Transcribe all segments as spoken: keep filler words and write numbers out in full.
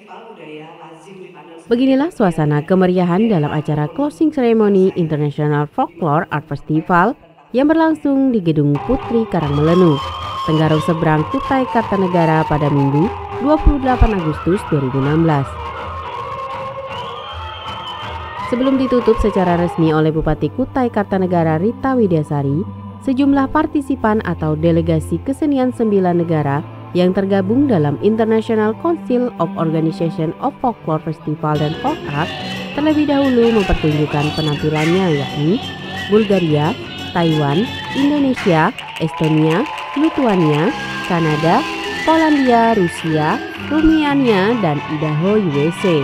Beginilah suasana kemeriahan dalam acara closing ceremony International Folklore Art Festival yang berlangsung di Gedung Putri Karangmelenu, Tenggarong Seberang, Kutai Kartanegara pada Minggu dua puluh delapan Agustus dua ribu enam belas. Sebelum ditutup secara resmi oleh Bupati Kutai Kartanegara Rita Widyasari, sejumlah partisipan atau delegasi kesenian sembilan negara yang tergabung dalam International Council of Organization of Folklore Festival dan Folk Art terlebih dahulu mempertunjukkan penampilannya, yakni Bulgaria, Taiwan, Indonesia, Estonia, Lithuania, Kanada, Polandia, Rusia, Rumiania, dan Idaho U S A.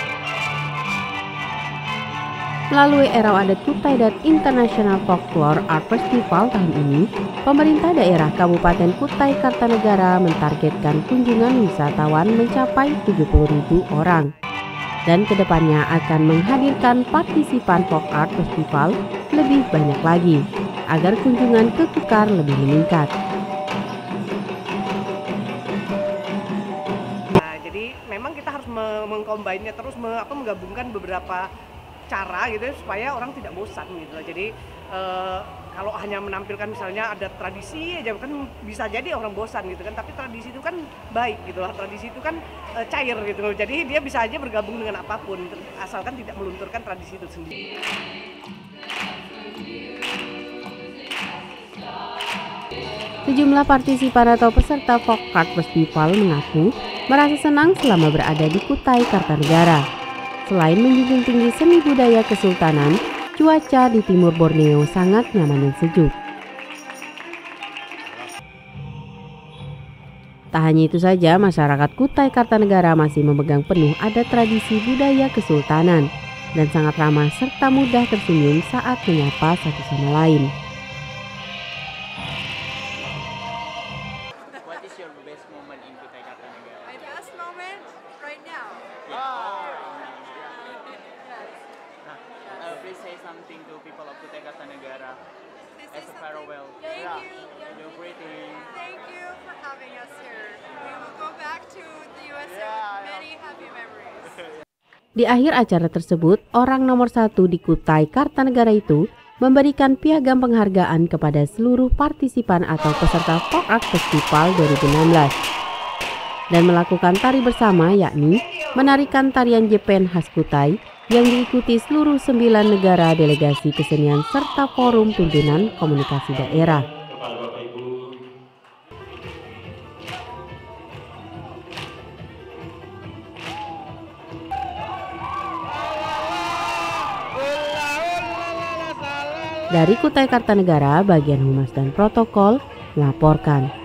Melalui Era Adat Kutai dan International Folklore Art Festival tahun ini, pemerintah daerah Kabupaten Kutai Kartanegara mentargetkan kunjungan wisatawan mencapai tujuh puluh ribu orang. Dan kedepannya akan menghadirkan partisipan Folk Art Festival lebih banyak lagi, agar kunjungan ke Kukar lebih meningkat. Nah, jadi memang kita harus mengcombine-nya terus, me, apa, menggabungkan beberapa cara gitu supaya orang tidak bosan gitu loh. Jadi eh, kalau hanya menampilkan misalnya ada tradisi aja kan bisa jadi orang bosan gitu kan, tapi tradisi itu kan baik gitu loh. Tradisi itu kan eh, cair gitu loh. Jadi dia bisa aja bergabung dengan apapun asalkan tidak melunturkan tradisi itu sendiri. Sejumlah partisipan atau peserta Folk Art Festival mengaku merasa senang selama berada di Kutai Kartanegara. Selain menjunjung tinggi seni budaya kesultanan, cuaca di timur Borneo sangat nyaman dan sejuk. Tak hanya itu saja, masyarakat Kutai Kartanegara masih memegang penuh adat tradisi budaya kesultanan dan sangat ramah serta mudah tersenyum saat menyapa satu sama lain. What is your best moment in Kutai Kartanegara? My best moment right now. Yeah. Uh, please say something to people of Kutai Kartanegara as a farewell. Thank Yeah. you. You're greeting. Thank you for having us here. We will go back to the U S A Yeah, with many happy memories. Di akhir acara tersebut, orang nomor satu di Kutai Kartanegara itu memberikan piagam penghargaan kepada seluruh partisipan atau peserta Folk Art Festival dua ribu enam belas dan melakukan tari bersama, yakni menarikan tarian Jepen khas Kutai yang diikuti seluruh sembilan negara delegasi kesenian serta forum pimpinan komunikasi daerah. Dari Kutai Kartanegara, bagian Humas dan Protokol melaporkan.